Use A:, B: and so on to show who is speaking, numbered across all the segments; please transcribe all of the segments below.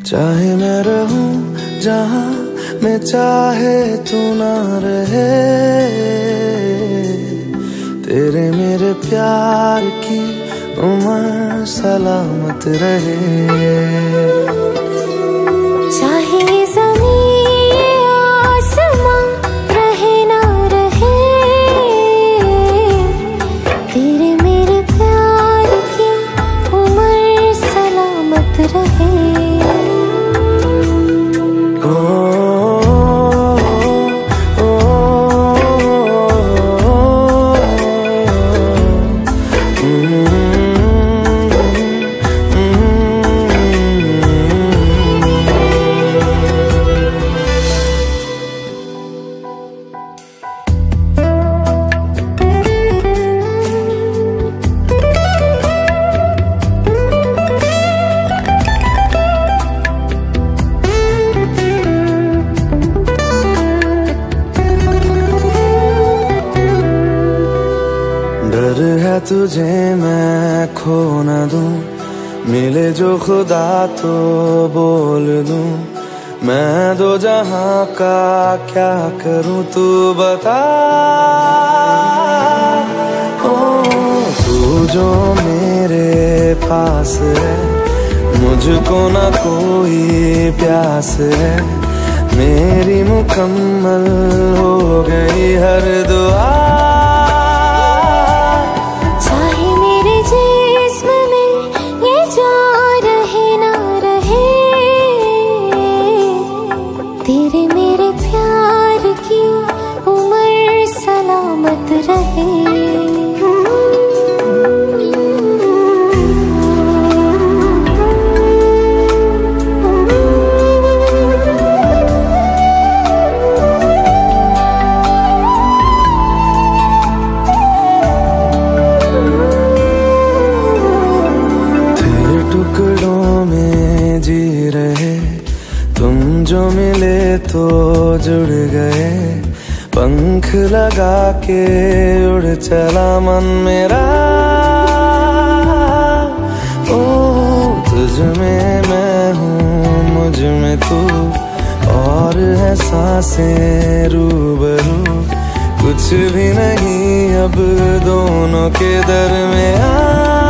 A: चाहे मैं रहूं जहां मैं चाहे तू ना रहे, तेरे मेरे प्यार की उम्र सलामत रहे।
B: चाहे ज़मीन आसमां रहे ना रहे, तेरे मेरे प्यार की उम्र सलामत रहे।
A: डर है तुझे मैं खो न दूं, मिले जो खुदा तो बोल दूं। मैं दो जहां का क्या करूं तू बता। ओ तू जो मेरे पास है, मुझको ना कोई प्यास है। मेरी मुकम्मल हो गई हर दुआ।
B: तेरे मेरे प्यार की उम्र सलामत रहे।
A: तेरे टुकड़ों में जी रहे, तुम जो मिले तो जुड़ गए। पंख लगा के उड़ चला मन मेरा। ओ तुझ में मैं हूँ, मुझ में तू, और है सांसें रूबरू। कुछ भी नहीं अब दोनों के दरमियां।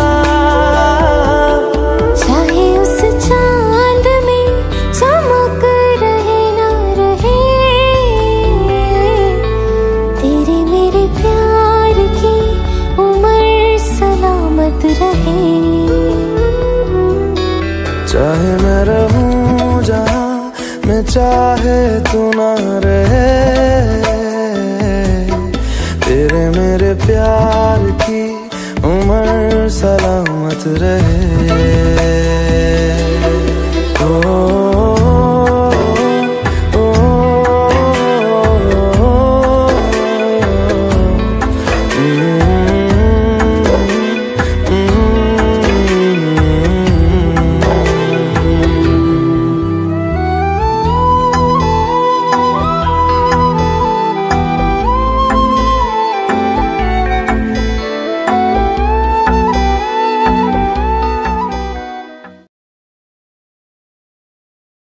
A: चाहे मैं रहूं जहां मैं चाहे तू ना रहे, तेरे मेरे प्यार की उम्र सलामत रहे।